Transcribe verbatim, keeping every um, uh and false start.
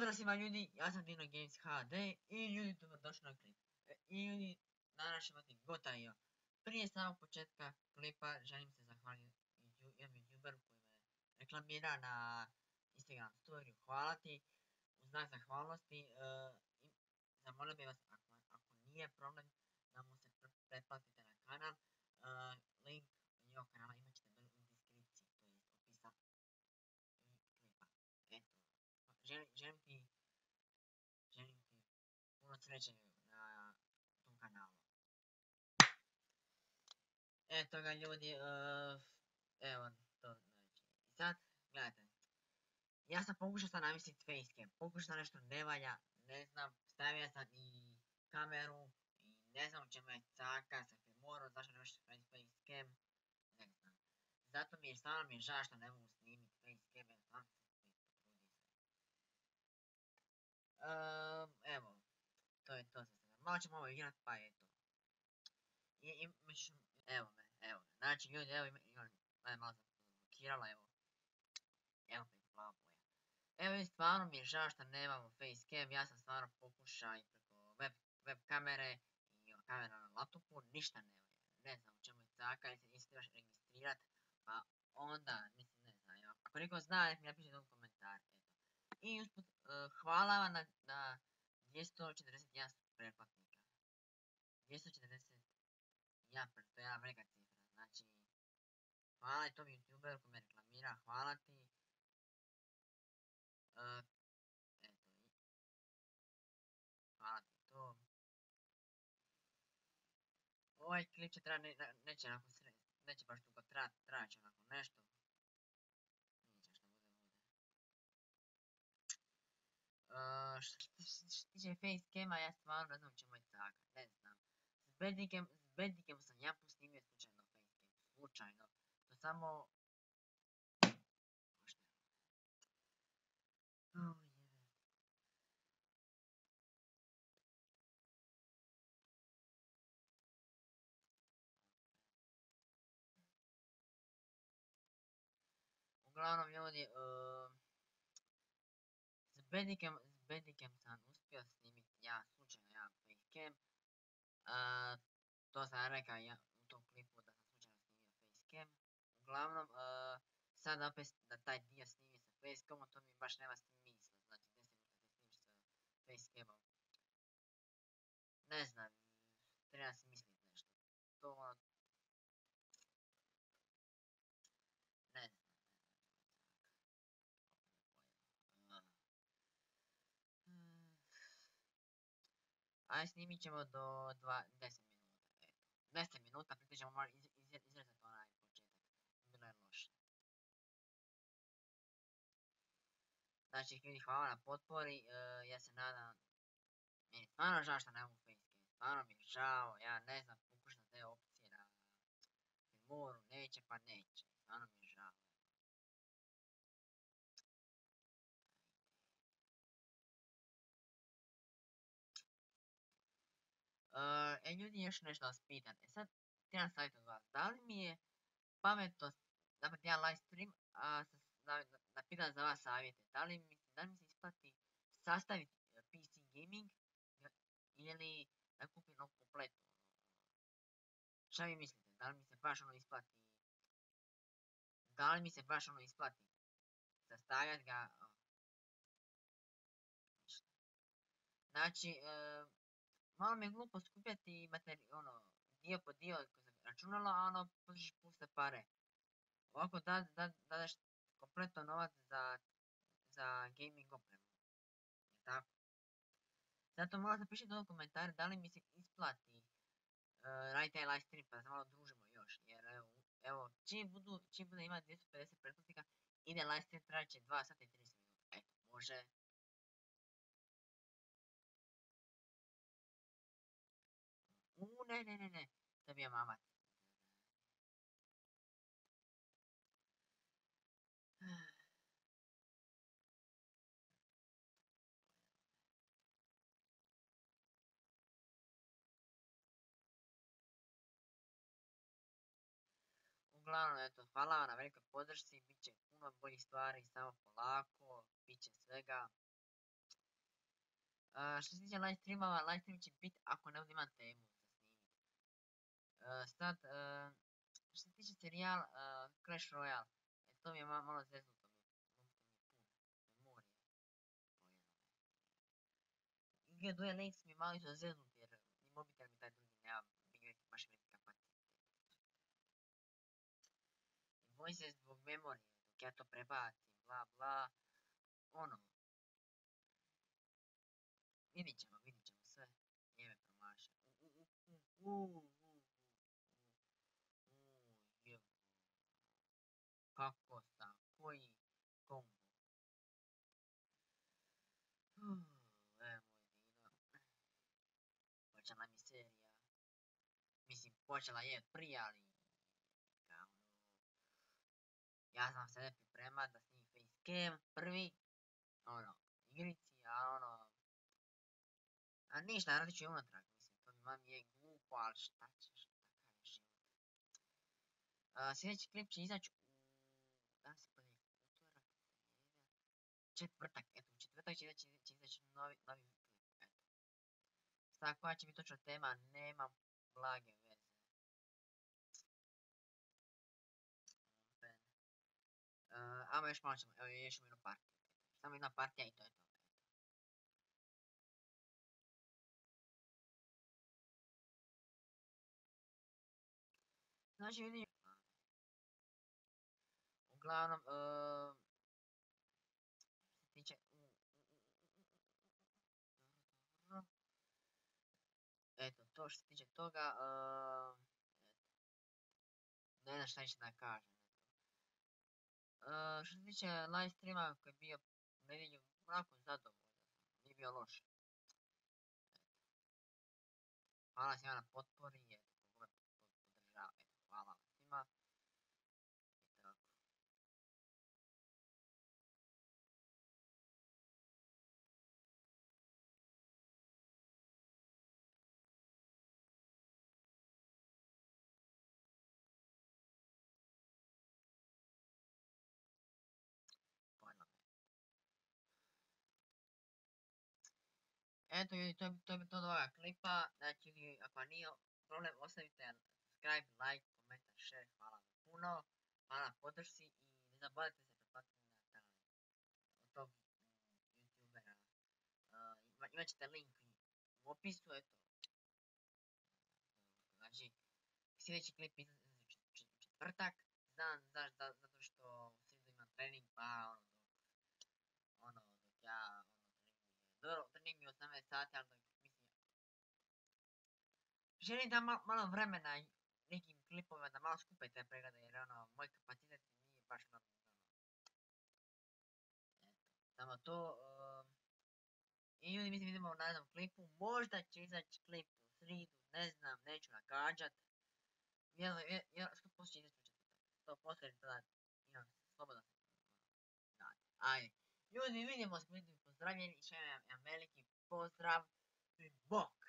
Pozdrav svima ljudi, ja sam Dino Games ha de i ljudi dobrodošli na klip. E, I ljudi, danas ćemo imati Gotaio. Prije samog početka klipa želim se zahvaliti jednom youtuberu koji me reklamira na Instagram storiju. Hvala ti, u znak zahvalnosti. Uh, i zamolio bih vas, ako, ako nije problem, da mu se pretplatite na kanal. Uh, link njegovog kanala imat ćete dole u deskripciji, to jest opisa klipa. Eto, želim, želim ti želim ti puno sreće na tom kanalu. Eto ga ljudi, uh, evo to znači. I sad, gledajte, ja sam pokušao sad namjestiti facecam, pokušao sam nešto ne valja, ne znam, stavio sam i kameru i ne znam u čemu je caka, sam filmorao, zašto ne možeš staviti facecam, ne znam. Zato mi je stvarno mi je žao što ne mogu snimiti facecam, jer stvarno se potrudio se. Uh, evo, to je to za sada. Malo ćemo ovo igrat, pa eto. I, i, miš, evo me, evo me. Znači ljudi, evo ima, ima, ima malo zablokirala, evo. Evo me, plava boja. Evo i stvarno mi je žao što nemamo facecam, ja sam stvarno pokušao i preko web, web kamere i kamera na laptopu, ništa ne valja. Ne znam u čemu je caka, ili se trebaš registrirat, pa onda, mislim, ne znam, evo. Ako neko zna, nek mi napiše u komentar, eto. I usput, uh, hvala vam na, na dvjesto četrdeset jedan pretplatnika. dvjesto četrdeset jedan, to je jedna velika cifra, znači, hvala i tom youtuberu koji me reklamira, hvala ti. Uh, eto, hvala ti to. Ovaj klip će trajati, ne, neće onako sred, neće baš dugo trajati, trajat će onako nešto. Vidjet će što bude, bude. Uh, što se tiče facecama, ja stvarno ne znam čemu je caka, ne znam. S Bednikem, s Bednikem sam ja posnimio slučajno facecam, slučajno. To samo... Oh, uglavnom ljudi, uh, s Bednikem, s Bednikem sam uspio snimiti ja slučajno jedan facecam. Uh, to sam rekao ja, u tom klipu da sam slučajno snimio facecam. Uglavnom, uh, sad opet da taj dio snimi sa facecamom, to mi baš nema smisla. Znači, deset minuta da snimiš sa facecamom. Ne znam, treba si misliti nešto. To, ne znam. Aj snimit ćemo do dva, deset minuta, eto. deset minuta, prije ćemo malo iz, iz, izrezati onaj početak. Bilo je loše. Znači, ljudi, hvala na potpori, uh, ja se nadam, meni je stvarno žao što nemam facecam, stvarno mi je žao, ja ne znam, pokušam te opcije na filmoru, neće pa neće, stvarno mi je žao. Uh, e ljudi, još nešto vas pitam, e sad, trebam savjet od vas, da li mi je pametno napraviti jedan live stream, a da, da pitam za vas savjete, da li mi, da li mi se isplati sastaviti P C gaming ili da kupim novu kompletu? Šta vi mislite, da li mi se baš ono isplati, da li mi se baš ono isplati sastavljati ga, ništa. Znači, e, malo mi je glupo skupljati materi, ono, dio po dio računalo, a ono, potrošiš puste pare. Ovako da, da, dadaš kompletno novac za, za gaming opremu. Tako. Zato malo zapišite u komentare da li mi se isplati uh, raditi taj live stream pa da se malo družimo još. Jer evo, evo čim, budu, čim bude ima dvjesto pedeset pretplatnika, ide live stream trajat će dva sata i trideset minuta. Eto, može. Uuu, ne, ne, ne, ne. To je bio mamac. Uglavnom, eto, hvala vam na velikoj podršci, bit će puno boljih stvari, samo polako, bit će svega. Uh, što se tiče live streamova, live stream će biti ako ne imam temu za snimiti. Uh, sad, uh, što se tiče serijal uh, Clash Royale, e, to mi je malo, malo zeznuto mi, memorije, Igre Duel Links mi je malo isto zeznut jer ni mobitel mi taj drugi nema baš veliki kapacitet. Voice zbog memorije, dok ja to prebacim, bla bla, ono, vidit ćemo, vidit ćemo sve, jebe promašaj. Uuuu, kako sam, koji kombo. Evo moj dino, počela mi serija, mislim počela je prije, ali kao ono, ja sam se pripremat da snimim facecam prvi, ono, igrici, a ono, a ništa, radit ću i unatrag, mislim, to mi mami je glupo, ali šta ćeš, takav je život. Uh, sljedeći klip će izaći u, da se prvi utorak, četvrtak, eto, u četvrtak će izaći, će izaći novi, novi klip, eto. Sada koja će biti točno tema, nemam blage veze. Uh, ajmo još malo ćemo, evo još jednu partiju, samo jedna partija i to je to. Znači vidim, uglavnom, uh, što se tiče, eto, to što se tiče toga, uh, ne znam šta više da kažem. Uh, što se tiče live streama koji je bio u nedjelju, onako zadovoljan sam, nije bio loš. Hvala svima na potpori, eto, kogod podržava, eto, hvala svima. I tako. Pojma me. Eto ljudi, to je to, je to od ovoga klipa, znači ako nije problem ostavite subscribe, like, komentar, share, hvala vam puno, hvala na podršci i ne zaboravite se pretplatiti na kanal od tog youtubera. Uh, imat ćete link u opisu, eto. Znači, sljedeći klip izlazi u četvrtak, znam zašto, zato što u srijedu imam trening, pa ono, dok, ono, dok ja, ono, dobro, trening mi je osamnaest sati, ali dok, mislim, želim da malo, malo vremena nekim klipovima da malo skupe te preglede, jer ono, moj kapacitet nije baš na, ono, eto, samo to, uh, i ljudi, mislim, vidimo u narednom klipu, možda će izaći klip u sridu, ne znam, neću nagađat, jel, jel, jel, sto posto će izaći u četvrtak, sto posto jer tada imam slobodan se dati, ajde, ljudi, vidimo se, vidimo, pozdravljeni, še vam jedan veliki pozdrav, i bo!